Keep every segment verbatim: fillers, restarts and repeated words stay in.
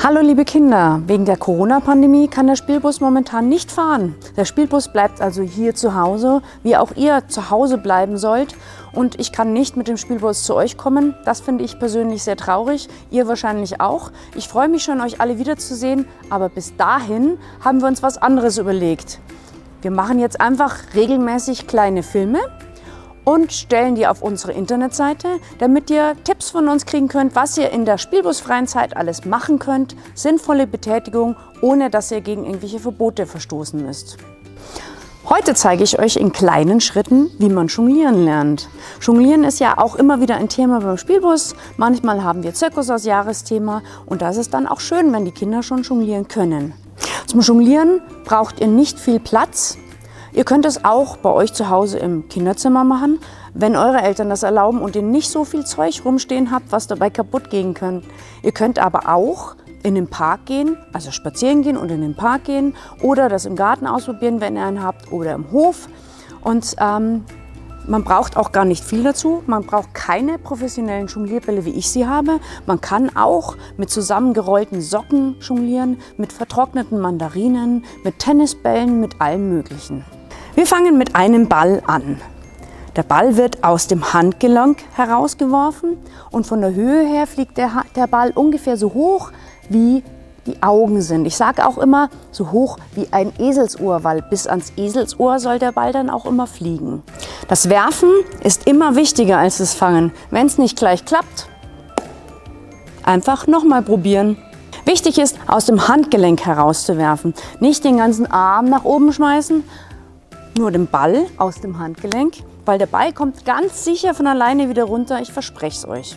Hallo liebe Kinder, wegen der Corona-Pandemie kann der Spielbus momentan nicht fahren. Der Spielbus bleibt also hier zu Hause, wie auch ihr zu Hause bleiben sollt. Und ich kann nicht mit dem Spielbus zu euch kommen. Das finde ich persönlich sehr traurig, ihr wahrscheinlich auch. Ich freue mich schon, euch alle wiederzusehen, aber bis dahin haben wir uns was anderes überlegt. Wir machen jetzt einfach regelmäßig kleine Filme und stellen die auf unsere Internetseite, damit ihr Tipps von uns kriegen könnt, was ihr in der spielbusfreien Zeit alles machen könnt. Sinnvolle Betätigung, ohne dass ihr gegen irgendwelche Verbote verstoßen müsst. Heute zeige ich euch in kleinen Schritten, wie man jonglieren lernt. Jonglieren ist ja auch immer wieder ein Thema beim Spielbus. Manchmal haben wir Zirkus als Jahresthema und da ist es dann auch schön, wenn die Kinder schon jonglieren können. Zum Jonglieren braucht ihr nicht viel Platz. Ihr könnt es auch bei euch zu Hause im Kinderzimmer machen, wenn eure Eltern das erlauben und ihr nicht so viel Zeug rumstehen habt, was dabei kaputt gehen könnt. Ihr könnt aber auch in den Park gehen, also spazieren gehen und in den Park gehen oder das im Garten ausprobieren, wenn ihr einen habt, oder im Hof. Und ähm, man braucht auch gar nicht viel dazu. Man braucht keine professionellen Jonglierbälle, wie ich sie habe. Man kann auch mit zusammengerollten Socken jonglieren, mit vertrockneten Mandarinen, mit Tennisbällen, mit allem Möglichen. Wir fangen mit einem Ball an. Der Ball wird aus dem Handgelenk herausgeworfen und von der Höhe her fliegt der, der Ball ungefähr so hoch, wie die Augen sind. Ich sage auch immer so hoch wie ein Eselsohr, weil bis ans Eselsohr soll der Ball dann auch immer fliegen. Das Werfen ist immer wichtiger als das Fangen. Wenn es nicht gleich klappt, einfach nochmal probieren. Wichtig ist, aus dem Handgelenk herauszuwerfen. Nicht den ganzen Arm nach oben schmeißen, nur den Ball aus dem Handgelenk, weil der Ball kommt ganz sicher von alleine wieder runter, ich verspreche es euch.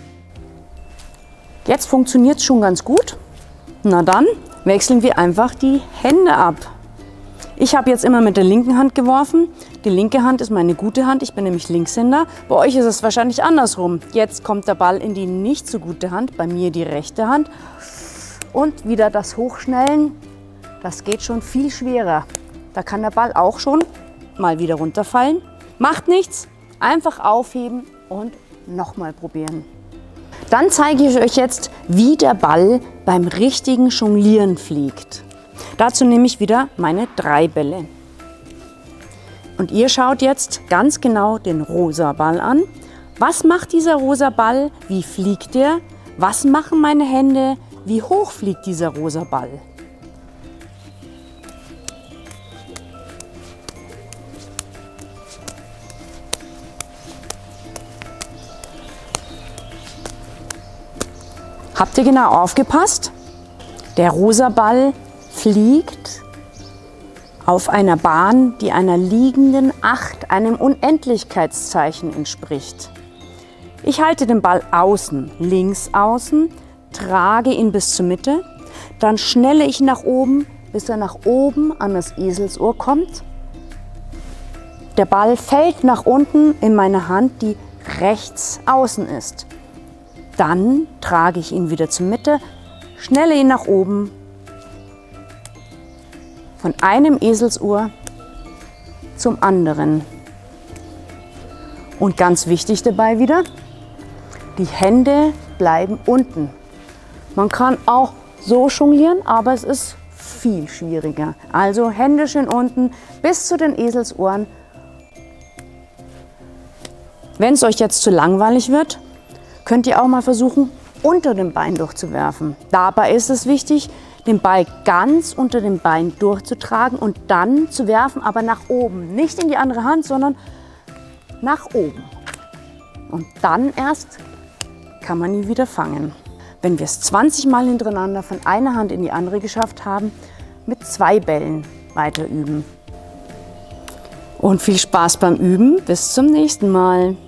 Jetzt funktioniert es schon ganz gut. Na dann wechseln wir einfach die Hände ab. Ich habe jetzt immer mit der linken Hand geworfen. Die linke Hand ist meine gute Hand, ich bin nämlich Linkshänder. Bei euch ist es wahrscheinlich andersrum. Jetzt kommt der Ball in die nicht so gute Hand, bei mir die rechte Hand. Und wieder das Hochschnellen, das geht schon viel schwerer. Da kann der Ball auch schon mal wieder runterfallen. Macht nichts, einfach aufheben und nochmal probieren. Dann zeige ich euch jetzt, wie der Ball beim richtigen Jonglieren fliegt. Dazu nehme ich wieder meine drei Bälle. Und ihr schaut jetzt ganz genau den rosa Ball an. Was macht dieser rosa Ball? Wie fliegt der? Was machen meine Hände? Wie hoch fliegt dieser rosa Ball? Habt ihr genau aufgepasst? Der rosa Ball fliegt auf einer Bahn, die einer liegenden Acht, einem Unendlichkeitszeichen entspricht. Ich halte den Ball außen, links außen, trage ihn bis zur Mitte, dann schnelle ich nach oben, bis er nach oben an das Eselsohr kommt. Der Ball fällt nach unten in meine Hand, die rechts außen ist. Dann trage ich ihn wieder zur Mitte, schnelle ihn nach oben, von einem Eselsohr zum anderen. Und ganz wichtig dabei wieder, die Hände bleiben unten. Man kann auch so jonglieren, aber es ist viel schwieriger. Also Hände schön unten bis zu den Eselsohren. Wenn es euch jetzt zu langweilig wird, könnt ihr auch mal versuchen, unter dem Bein durchzuwerfen. Dabei ist es wichtig, den Ball ganz unter dem Bein durchzutragen und dann zu werfen, aber nach oben. Nicht in die andere Hand, sondern nach oben. Und dann erst kann man ihn wieder fangen. Wenn wir es zwanzig Mal hintereinander von einer Hand in die andere geschafft haben, mit zwei Bällen weiter üben. Und viel Spaß beim Üben. Bis zum nächsten Mal.